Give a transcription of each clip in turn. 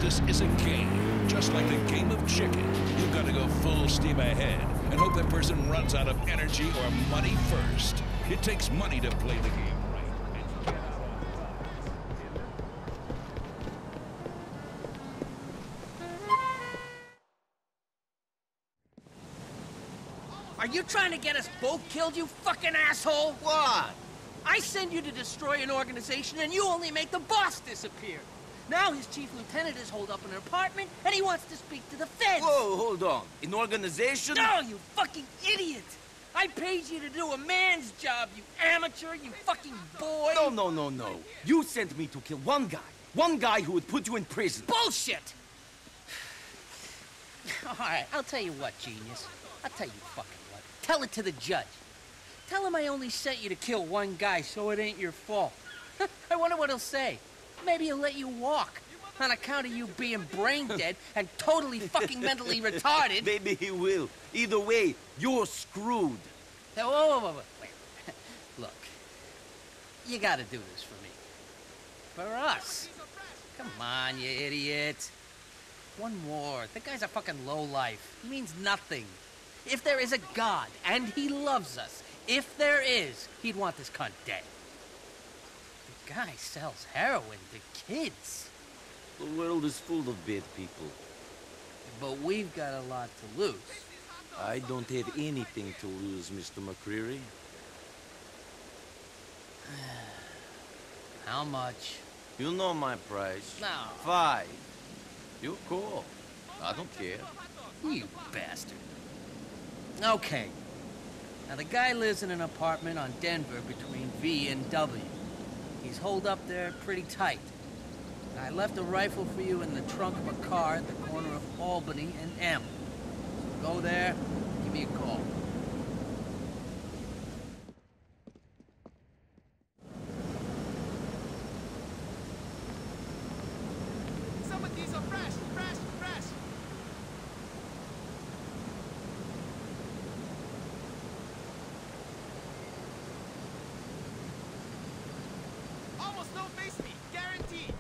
justice is a game, just like the game of chicken. You've got to go full steam ahead and hope that person runs out of energy or money first. It takes money to play the game right. Are you trying to get us both killed, you fucking asshole? What? I send you to destroy an organization and you only make the boss disappear. Now his chief lieutenant is holed up in an apartment and he wants to speak to the feds. Whoa, hold on. An organization? No, you fucking idiot! I paid you to do a man's job, you amateur, you fucking boy! No. You sent me to kill one guy. One guy who would put you in prison. Bullshit! Alright, I'll tell you what, genius. I'll tell you fucking what. Tell it to the judge. Tell him I only sent you to kill one guy, so it ain't your fault. I wonder what he'll say. Maybe he'll let you walk. On account of you being brain dead and totally fucking mentally retarded. Maybe he will. Either way, you're screwed. Whoa. Wait. Look, you gotta do this for me. For us. Come on, you idiot. One more. The guy's a fucking lowlife. He means nothing. If there is a God, and he loves us, if there is, he'd want this cunt dead. The guy sells heroin to kids. The world is full of bad people. But we've got a lot to lose. I don't have anything to lose, Mr. McReary. How much? You know my price. No. 5. You're cool. I don't care. You bastard. Okay. Now, the guy lives in an apartment on Denver between V and W. He's holed up there pretty tight. I left a rifle for you in the trunk of a car at the corner of Albany and M. So go there, give me a call. Some of these are fresh. Almost no face me, guaranteed.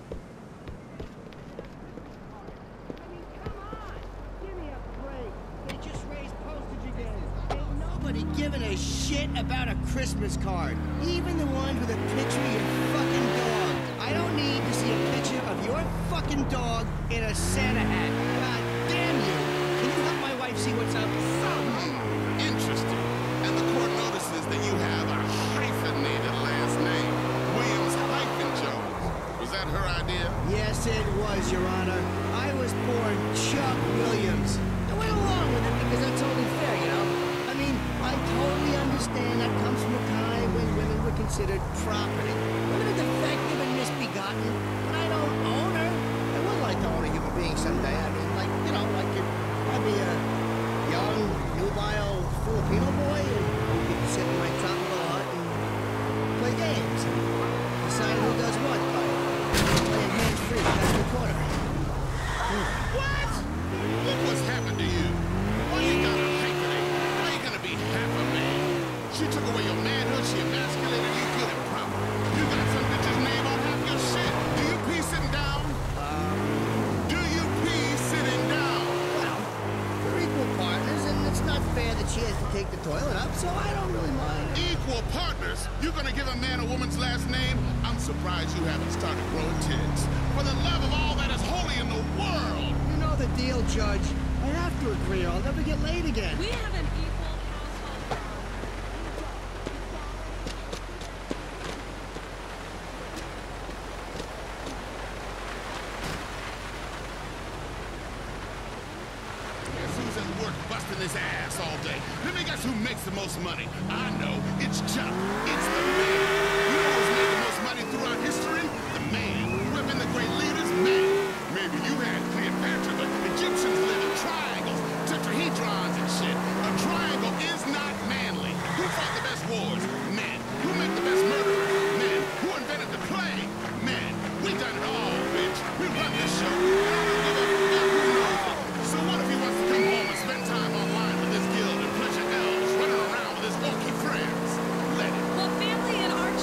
I mean, come on! Give me a break. They just raised postage again. Ain't nobody giving a shit about a Christmas card. Even the ones with a picture of your fucking dog. I don't need to see a picture of your fucking dog in a Santa hat. God damn you! Can you help my wife see what's up? Interesting. And the court notices that you have a hyphenated last name. Williams-Jones. Was that her idea? Yes, it was, Your Honor. I was born Chuck Williams. I went along with it because that's only fair, you know? I mean, I totally understand that comes from a time when women were considered property. Women are defective and misbegotten, but I don't own her. I would like to own a human being someday. I mean, like, you know, like I'd be a young, nubile Filipino boy, and you could sit in my tropical hut and play games. Decide who does what by playing hands-free past the corner. What? Look what's happened to you. Why you got a hyphenate? Why you gonna be half a man? She took away your manhood, she emasculated you, feel improper. You got some bitch's name on half your shit. Do you pee sitting down? Do you pee sitting down? Well, we're equal partners, and it's not fair that she has to take the toilet up, so I don't really mind. Equal partners? You're gonna give a man a woman's last name? I'm surprised you haven't started growing tits. For the love of all that is holy in the world! You know the deal, Judge. I have to agree, or I'll never get laid again. We have an equal household. Guess who's at work busting his ass all day? Let me guess who makes the most money. I know. It's Chuck. It's the man. You know who's made the most money throughout history? The man. Whipping the great leaders? Man. Maybe you had Cleopatra, but Egyptians live in triangles, tetrahedrons and shit. A triangle is not manly. Who fought the best wars? Men. Who make the best murderers? Men. Who invented the plague? Men. We done it all, bitch. We run this show. I don't give a fuck who knows it. So what if he wants to come home and spend time online with his guild and pleasure elves running around with his orky friends? Let him. Well, family in our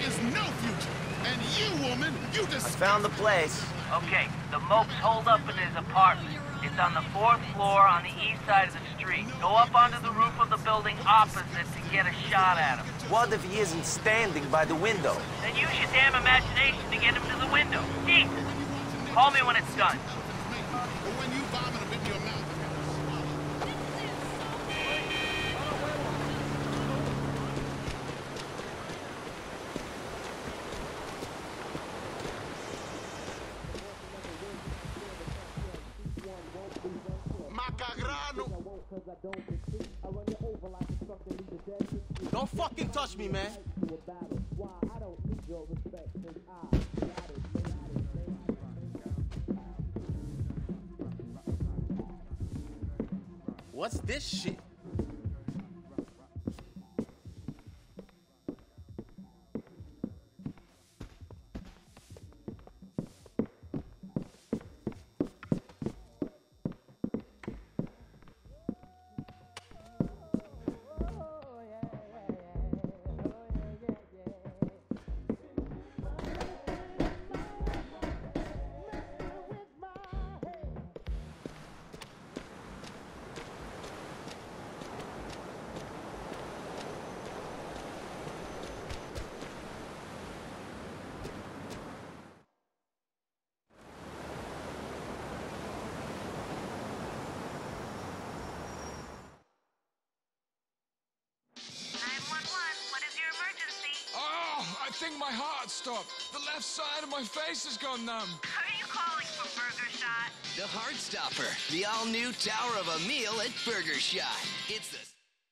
is no future. And you, woman, you I just... found the place. Okay, the mope's holed up in his apartment. It's on the 4th floor on the east side of the street. Go up onto the roof of the building opposite to get a shot at him. What if he isn't standing by the window? Then use your damn imagination to get him to the window. Jesus! Call me when it's done. Or when you vomit a bit in your mouth. Don't fucking touch me, man. What's this shit? I think my heart stopped. The left side of my face has gone numb. Are you calling for Burger Shot? The Heartstopper, the all-new tower of a meal at Burger Shot. It's the...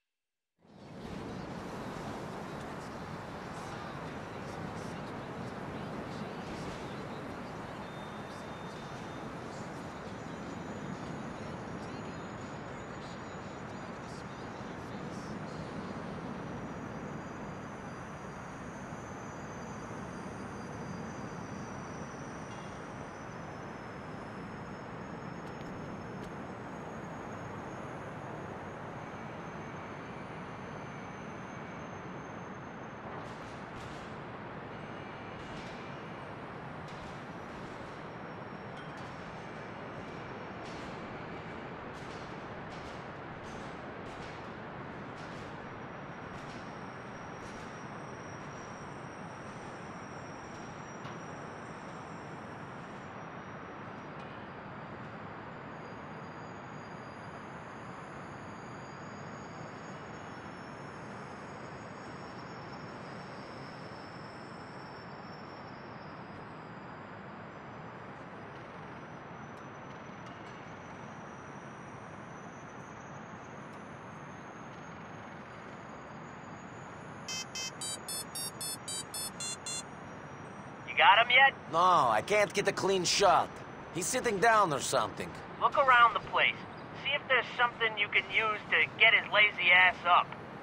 Got him yet? No, I can't get a clean shot. He's sitting down or something. Look around the place. See if there's something you can use to get his lazy ass up.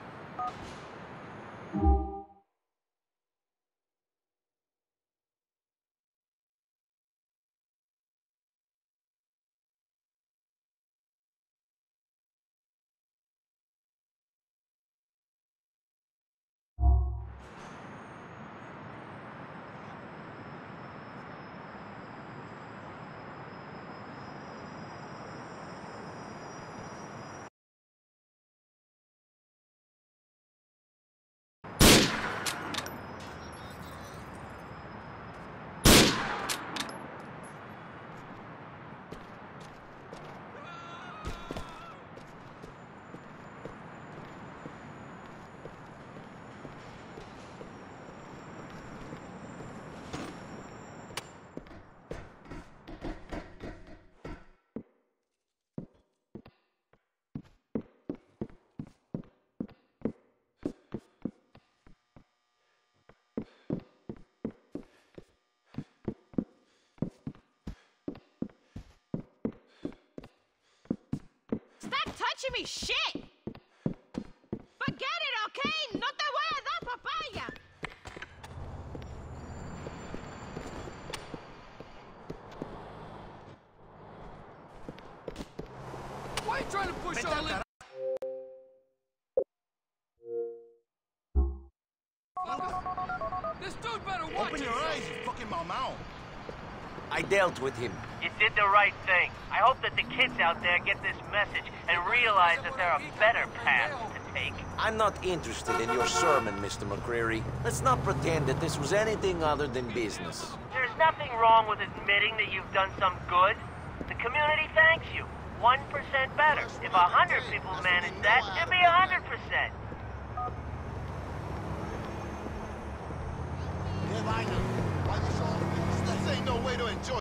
Stop touching me, shit! Forget it, okay? No te voy a dar papaya! Why are you trying to push all in? This I dealt with him. You did the right thing. I hope that the kids out there get this message and realize that there are better paths to take. I'm not interested in your sermon, Mr. McReary. Let's not pretend that this was anything other than business. There's nothing wrong with admitting that you've done some good. The community thanks you. 1% better. If 100 people manage that, it'd be 100%. This ain't no way to enjoy